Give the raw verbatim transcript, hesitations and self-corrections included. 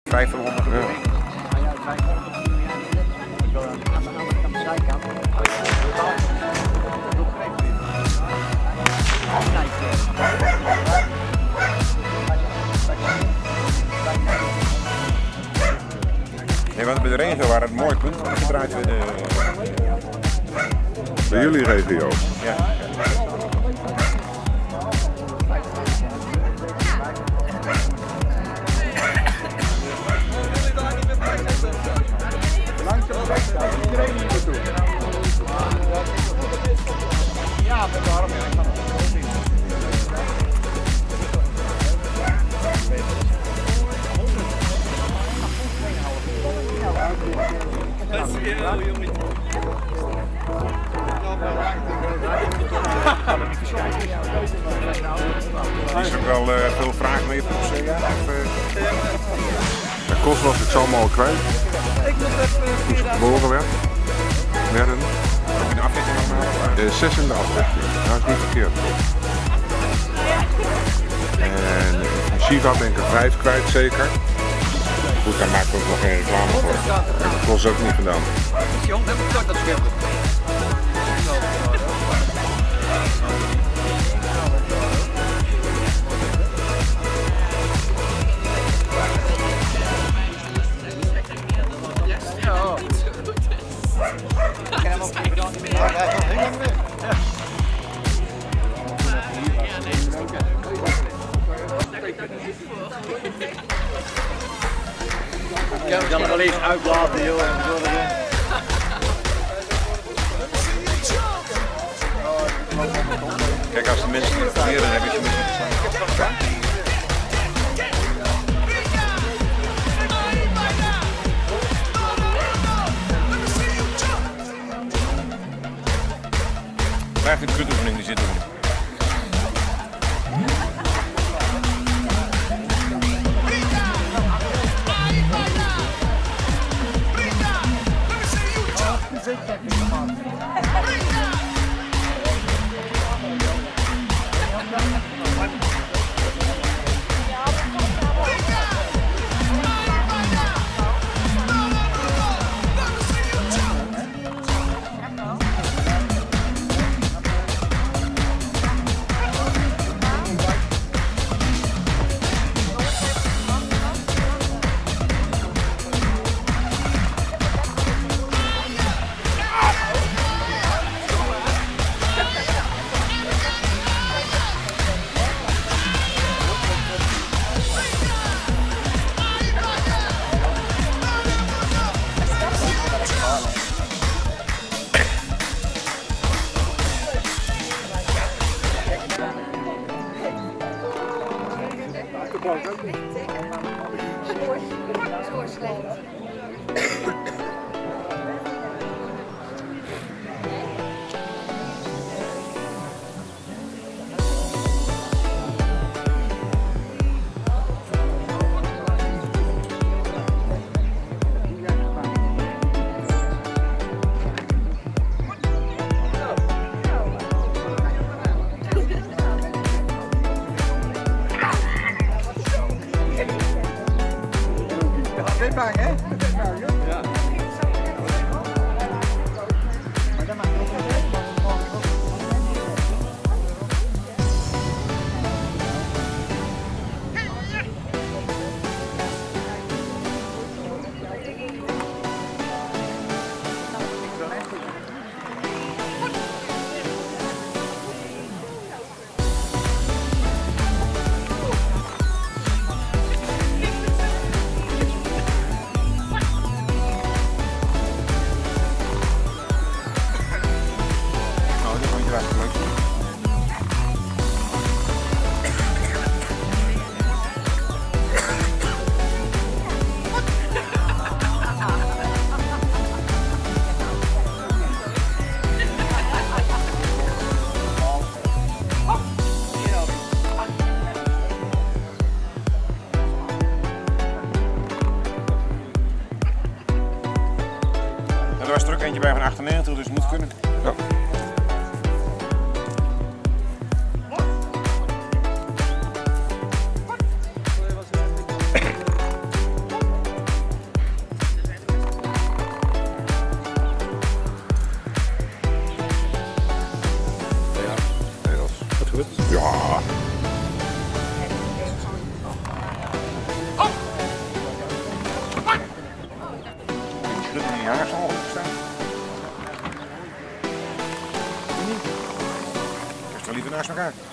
vijfhonderd euro. Ja. Nee, want bij de regio waren het mooie punten gedraaid bij de... Bij jullie regio? Ja. Ja, met de arm. Is er ook wel uh, veel vraag mee op C A? Of, uh... De kost was ik zo allemaal al kwijt. Toen ze geboren werd. Werden. Heb je de afweging allemaal? Uh, zes in de afweging. Dat is niet verkeerd. En in Shiva ben ik er vijf kwijt zeker. Goed, daar maak ik ook nog geen reclame voor. En dat kost ook niet gedaan. Ik kan er wel eens uitlaten, joh. Kijk, als de mensen niet proberen, dan heb je ze misschien gestaan. Blijf in de kutoefening, die zitten er. Bang, hè? Ja. Er was er ook eentje bij van achtennegentig, dus het moet kunnen. Ja. maken.